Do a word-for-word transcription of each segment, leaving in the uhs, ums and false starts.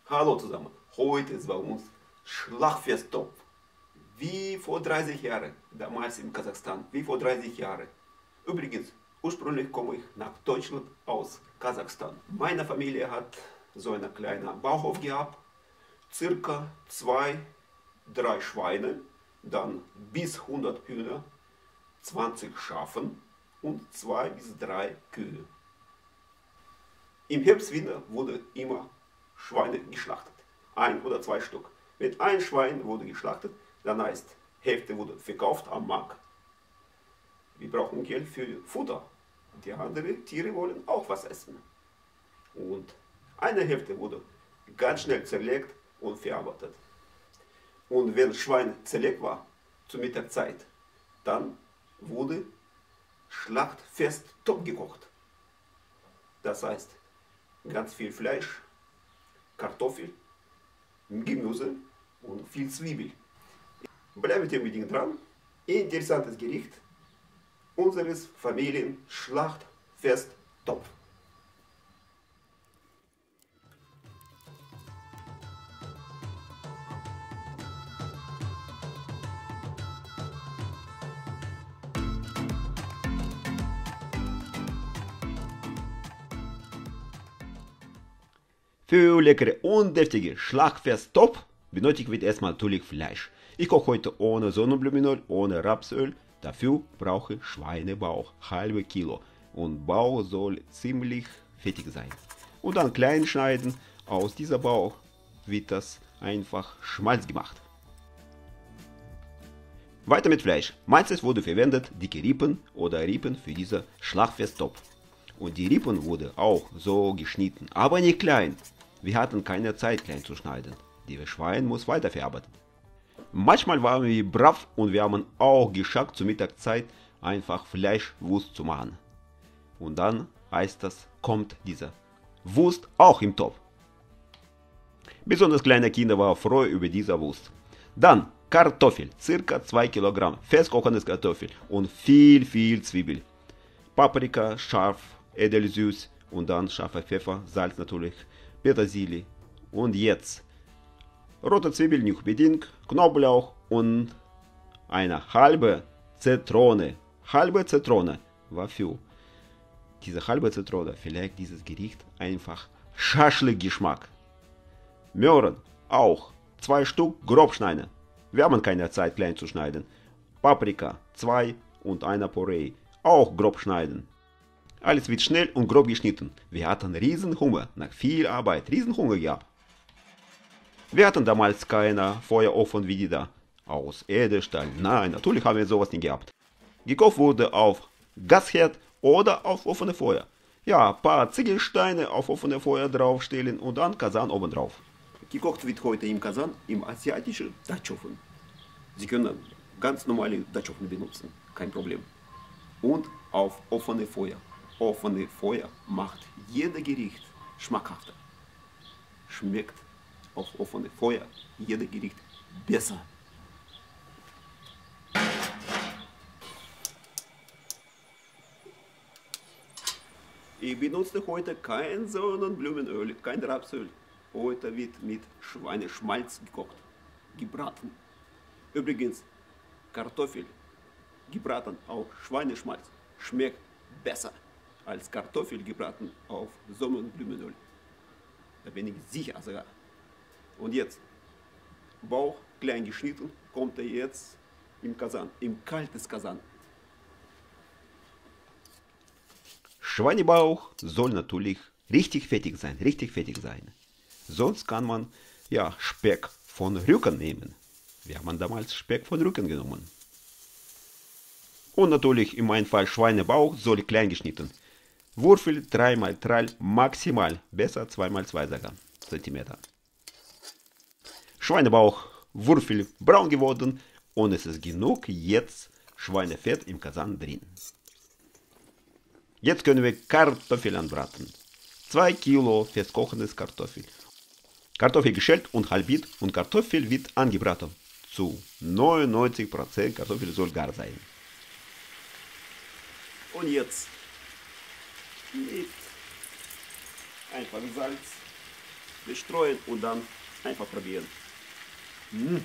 Hallo zusammen, heute ist bei uns Schlachtfesttopf. Wie vor dreißig Jahren, damals in Kasachstan, wie vor dreißig Jahren. Übrigens, ursprünglich komme ich nach Deutschland aus Kasachstan. Meine Familie hat so einen kleinen Bauhof gehabt, circa zwei, drei Schweine, dann bis hundert Hühner, zwanzig Schafen und zwei bis drei Kühe. Im Herbst, Winter wurde immer Schweine geschlachtet. Ein oder zwei Stück. Wenn ein Schwein wurde geschlachtet, dann heißt, Hälfte wurde verkauft am Markt. Wir brauchen Geld für Futter. Die anderen Tiere wollen auch was essen. Und eine Hälfte wurde ganz schnell zerlegt und verarbeitet. Und wenn Schwein zerlegt war, zur Mittagszeit, dann wurde Schlachtfest top gekocht. Das heißt, ganz viel Fleisch, Kartoffel, Gemüse und viel Zwiebel. Bleibt unbedingt dran. Interessantes Gericht unseres Familienschlachtfesttopf. Für leckere und deftige Schlachtfesttopf benötigt wird erstmal natürlich Fleisch. Ich koche heute ohne Sonnenblumenöl, ohne Rapsöl. Dafür brauche ich Schweinebauch, halbe Kilo. Und Bauch soll ziemlich fettig sein. Und dann klein schneiden. Aus dieser Bauch wird das einfach Schmalz gemacht. Weiter mit Fleisch. Meistens wurde verwendet dicke Rippen oder Rippen für diesen Schlachtfesttopf. Und die Rippen wurden auch so geschnitten, aber nicht klein. Wir hatten keine Zeit, klein zu schneiden. Das Schwein muss weiterverarbeitet. Manchmal waren wir brav und wir haben auch geschafft, zur Mittagszeit einfach Fleischwurst zu machen. Und dann heißt das, kommt diese Wurst auch im Topf. Besonders kleine Kinder waren froh über diese Wurst. Dann Kartoffel, circa zwei Kilogramm, festkochendes Kartoffel und viel, viel Zwiebel. Paprika, scharf, edelsüß und dann scharfer Pfeffer, Salz natürlich, Petersilie. Und jetzt rote Zwiebeln nicht unbedingt, Knoblauch und eine halbe Zitrone. Halbe Zitrone. Wofür? Diese halbe Zitrone vielleicht dieses Gericht einfach Schaschlik-Geschmack. Möhren auch zwei Stück grob schneiden. Wir haben keine Zeit klein zu schneiden. Paprika zwei und eine Porree auch grob schneiden. Alles wird schnell und grob geschnitten. Wir hatten riesen Hunger, nach viel Arbeit, riesen Hunger gehabt. Wir hatten damals keine Feuerofen wie die da. Aus Edelstahl, nein, natürlich haben wir sowas nicht gehabt. Gekocht wurde auf Gasherd oder auf offene Feuer. Ja, ein paar Ziegelsteine auf offene Feuer draufstellen und dann Kasan oben drauf. Gekocht wird heute im Kasan im asiatischen Dutchofen. Sie können ganz normale Dutchofen benutzen, kein Problem. Und auf offene Feuer. Offene Feuer macht jedes Gericht schmackhafter. Schmeckt auf offene Feuer jedes Gericht besser. Ich benutze heute kein Sonnenblumenöl, kein Rapsöl. Heute wird mit Schweineschmalz gekocht, gebraten. Übrigens, Kartoffel gebraten auf Schweineschmalz schmeckt besser als Kartoffel gebraten auf Sonnenblumenöl. Da bin ich sicher sogar. Und jetzt, Bauch klein geschnitten, kommt er jetzt im Kasan, im kaltes Kasan. Schweinebauch soll natürlich richtig fettig sein, richtig fettig sein. Sonst kann man ja Speck von Rücken nehmen. Wir haben damals Speck von Rücken genommen. Und natürlich in meinem Fall Schweinebauch soll klein geschnitten. Würfel drei mal drei maximal, besser zwei mal zwei sogar Zentimeter. Schweinebauch, Würfel braun geworden und es ist genug jetzt Schweinefett im Kasan drin. Jetzt können wir Kartoffeln anbraten. zwei Kilo festkochendes Kartoffel. Kartoffel geschält und halbiert und Kartoffel wird angebraten. Zu neunundneunzig Prozent Kartoffel soll gar sein. Und jetzt mit einfach Salz, bestreuen und dann einfach probieren. Mmh.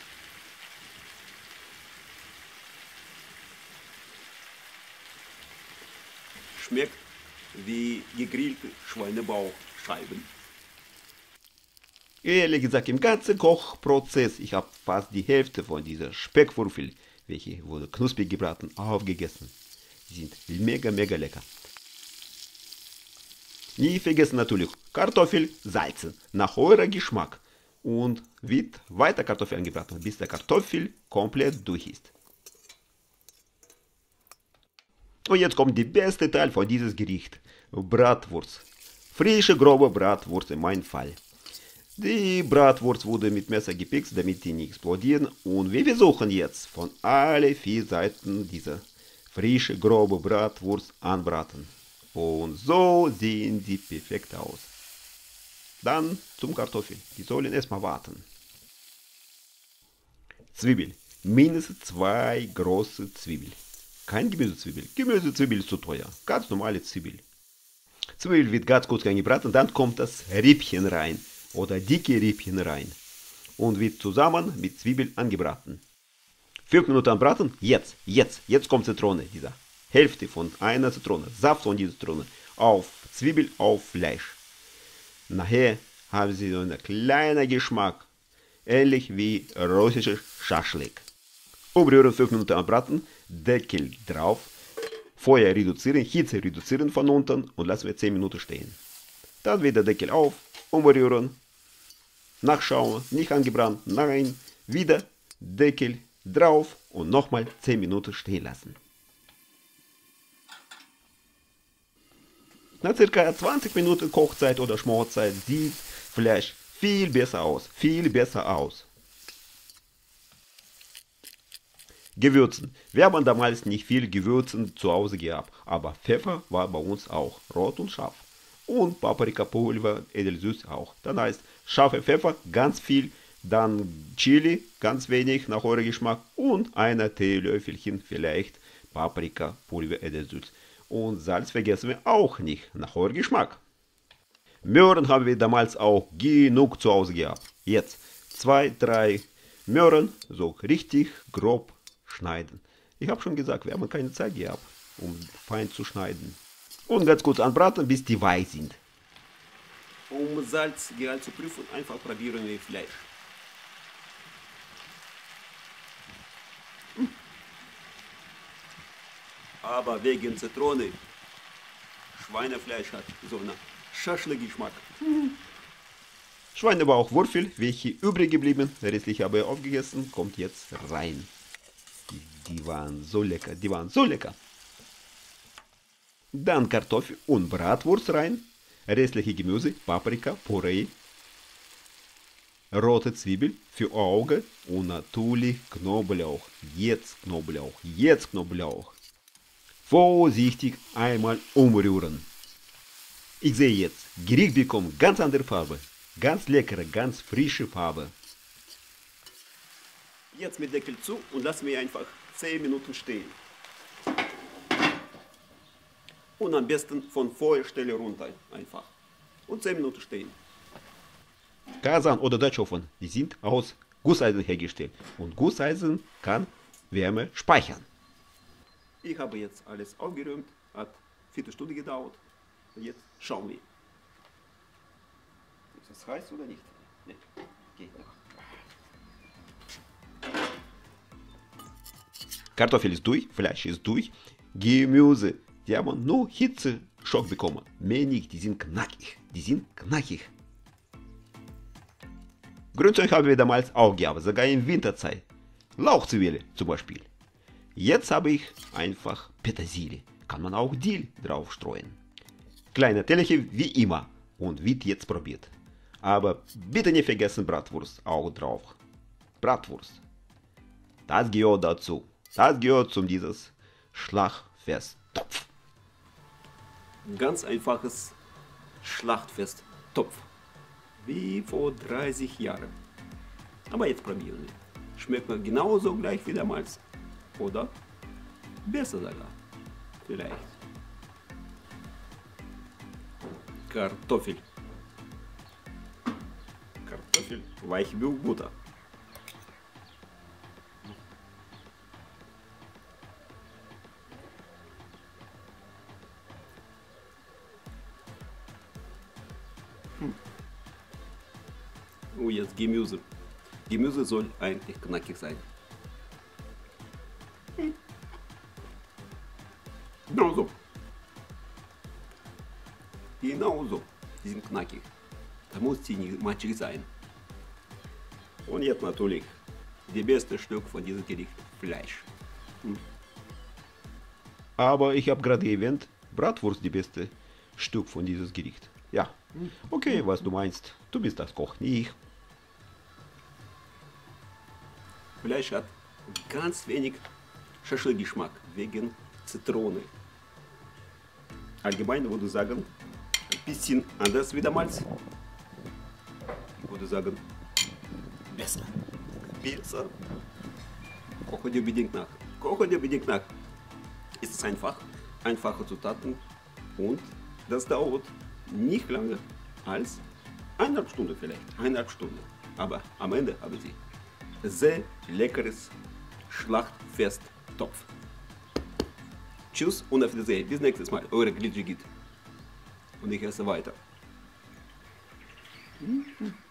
Schmeckt wie gegrillte Schweinebauchscheiben. Ehrlich gesagt, im ganzen Kochprozess, ich habe fast die Hälfte von dieser Speckwürfel, welche wurde knusprig gebraten, aufgegessen. Die sind mega, mega lecker. Nie vergessen natürlich, Kartoffel salzen, nach eurem Geschmack. Und wird weiter Kartoffel angebraten, bis der Kartoffel komplett durch ist. Und jetzt kommt der beste Teil von diesem Gericht, Bratwurst. Frische, grobe Bratwurst in meinem Fall. Die Bratwurst wurde mit Messer gepickt, damit die nicht explodieren. Und wir versuchen jetzt von alle vier Seiten diese frische, grobe Bratwurst anbraten. Und so sehen sie perfekt aus. Dann zum Kartoffel. Die sollen erstmal warten. Zwiebel. Mindestens zwei große Zwiebeln. Kein Gemüsezwiebel. Gemüsezwiebel ist zu teuer. Ganz normale Zwiebel. Zwiebel wird ganz kurz angebraten, dann kommt das Rippchen rein. Oder dicke Rippchen rein. Und wird zusammen mit Zwiebeln angebraten. Fünf Minuten anbraten. Jetzt, jetzt, jetzt kommt Zitrone. Diese Hälfte von einer Zitrone. Saft von dieser Zitrone. Auf Zwiebel, auf Fleisch. Nachher haben sie so einen kleinen Geschmack. Ähnlich wie russischer Schaschlik. Umrühren, fünf Minuten anbraten. Deckel drauf. Feuer reduzieren, Hitze reduzieren von unten und lassen wir zehn Minuten stehen. Dann wieder Deckel auf, umrühren. Nachschauen, nicht angebrannt, nein, wieder Deckel drauf und nochmal zehn Minuten stehen lassen. Nach circa zwanzig Minuten Kochzeit oder Schmorzeit sieht Fleisch viel besser aus, viel besser aus. Gewürzen. Wir haben damals nicht viel Gewürzen zu Hause gehabt, aber Pfeffer war bei uns auch rot und scharf. Und Paprikapulver, edelsüß auch. Dann heißt scharfer Pfeffer, ganz viel, dann Chili, ganz wenig nach eurem Geschmack und ein Teelöffelchen vielleicht Paprikapulver, edelsüß. Und Salz vergessen wir auch nicht, nach eurem Geschmack. Möhren haben wir damals auch genug zu Hause gehabt. Jetzt zwei, drei Möhren, so richtig grob schneiden. Ich habe schon gesagt, wir haben keine Zeit gehabt, um fein zu schneiden. Und ganz kurz anbraten, bis die weich sind. Um Salzgehalt zu prüfen, einfach probieren wir Fleisch. Aber wegen Zitrone, Schweinefleisch hat so einen Schaschlik-Geschmack. Schweinebauchwürfel, welche übrig geblieben, der restliche habe ich aufgegessen, kommt jetzt rein. Die, die waren so lecker, die waren so lecker. Dann Kartoffel und Bratwurst rein, restliche Gemüse, Paprika, Püree, rote Zwiebel für Auge und natürlich Knoblauch. Jetzt Knoblauch, jetzt Knoblauch. Vorsichtig einmal umrühren. Ich sehe jetzt, Gericht bekommt ganz andere Farbe. Ganz leckere, ganz frische Farbe. Jetzt mit Deckel zu und lassen wir einfach zehn Minuten stehen. Und am besten von Feuerstelle runter einfach. Und zehn Minuten stehen. Kasan oder Dutchofen, die sind aus Gusseisen hergestellt. Und Gusseisen kann Wärme speichern. Ich habe jetzt alles aufgeräumt, hat eine Viertelstunde gedauert. Und jetzt schauen wir. Ist das heiß oder nicht? Nee, geht noch. Kartoffel ist durch, Fleisch ist durch, Gemüse, die haben nur Hitzeschock bekommen. Mehr nicht, die sind knackig, die sind knackig. Grünzeug haben wir damals auch gehabt, sogar in Winterzeit. Lauchzwiebeln zum Beispiel. Jetzt habe ich einfach Petersilie, kann man auch Dill drauf streuen. Kleine Tellerchen wie immer und wird jetzt probiert. Aber bitte nicht vergessen Bratwurst auch drauf. Bratwurst. Das gehört dazu. Das gehört zu dieses Schlachtfest-Topf. Ganz einfaches Schlachtfest-Topf. Wie vor dreißig Jahren. Aber jetzt probieren wir. Schmeckt man genauso gleich wie damals. Oder besser sogar. Vielleicht. Schnitzel, weich wie Butter. Hm. Oh, jetzt Gemüse. Gemüse soll eigentlich knackig sein. Hm. Genau so. Genau so. Die sind knackig. Da muss die nicht matschig sein. Und jetzt natürlich das beste Stück von diesem Gericht, Fleisch. Hm. Aber ich habe gerade erwähnt, Bratwurst die beste Stück von dieses Gericht. Ja, okay, was du meinst. Du bist das Koch, nicht ich. Fleisch hat ganz wenig Schaschlik-Geschmack wegen Zitrone. Allgemein würde ich sagen, ein bisschen anders wie damals. Ich würde sagen, besser. Besser. Koche dir unbedingt nach. Koche dir unbedingt nach. Es ist einfach, einfache Zutaten und das dauert nicht lange als eineinhalb Stunden vielleicht. Eineinhalb Stunden. Aber am Ende haben sie sehr leckeres Schlachtfest-Topf. Tschüss und auf Wiedersehen. Bis nächstes Mal. Eure Glitschigit. Und ich esse weiter. Mhm.